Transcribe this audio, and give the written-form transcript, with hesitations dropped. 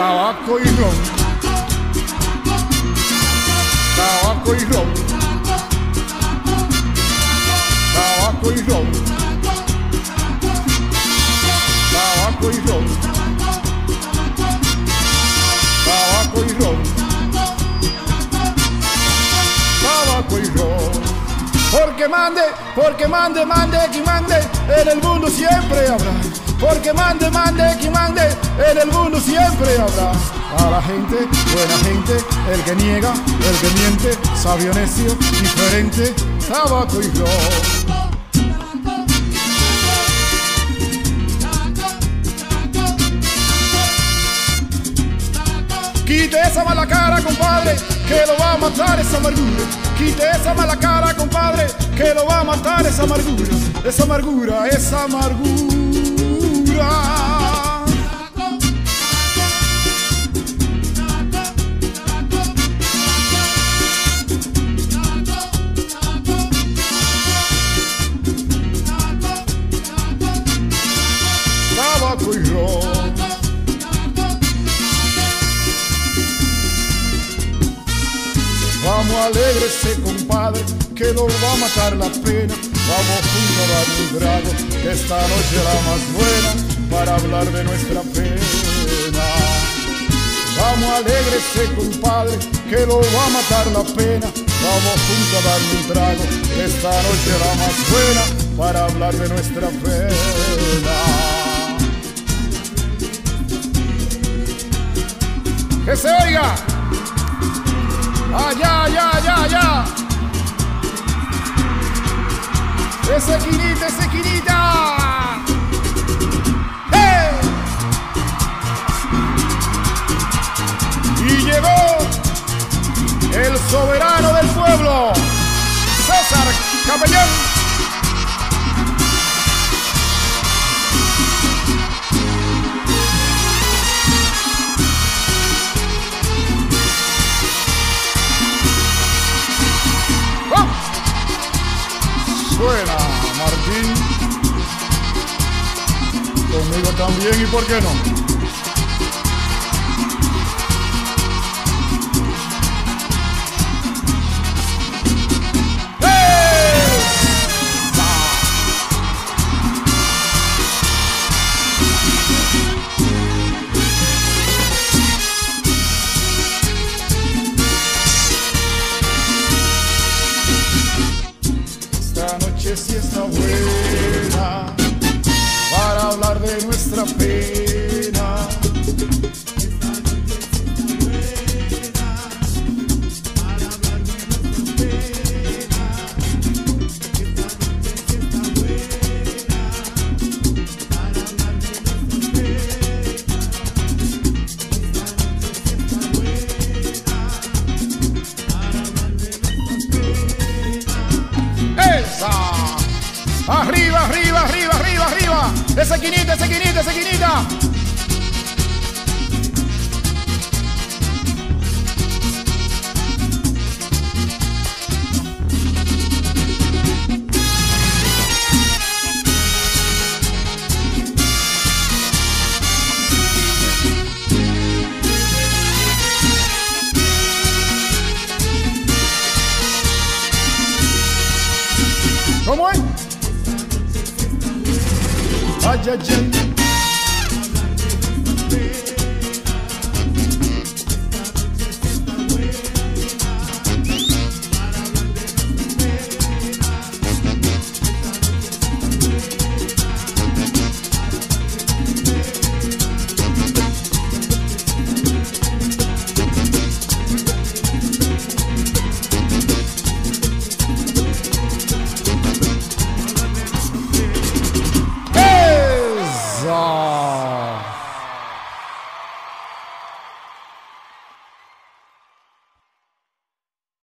tabaco y ron, tabaco y ron, tabaco y ron, tabaco y ron, tabaco y ron, tabaco y ron. Porque mande, que mande, en el mundo siempre habrá. Porque mande, que mande, en el mundo siempre habrá. A la gente, buena gente, el que niega, el que miente, sabio, necio, diferente, tabaco y ron. Quite esa mala cara, compadre, que lo va a matar esa amargura. Quite esa mala cara, compadre, que lo va a matar esa amargura. Esa amargura, esa amargura. Tabaco y ron. Vamos, alégrese, compadre, que lo va a matar la pena. Vamos juntos a dar un trago, que esta noche era más buena para hablar de nuestra pena. Vamos, alégrese, compadre, que lo va a matar la pena. Vamos juntos a dar un trago, que esta noche era más buena para hablar de nuestra pena. ¡Que se oiga! ¡Allá, allá, allá, allá! ¡Esa esquinita, esa esquinita! ¡Hey! Y llegó el soberano del pueblo, César Capellán. Suena Martín, conmigo también, y por qué no. Si está buena para hablar de nuestra pena. Esta noche sí está buena para hablar de nuestra pena. Esta noche sí está buena para hablar de nuestra pena. Esta noche sí está buena para hablar de nuestra pena. ¡Esa! Arriba, arriba, arriba, arriba, arriba. Esa esquinita, esa esquinita, esa esquinita. ¿Cómo es? Ay, ay, ay.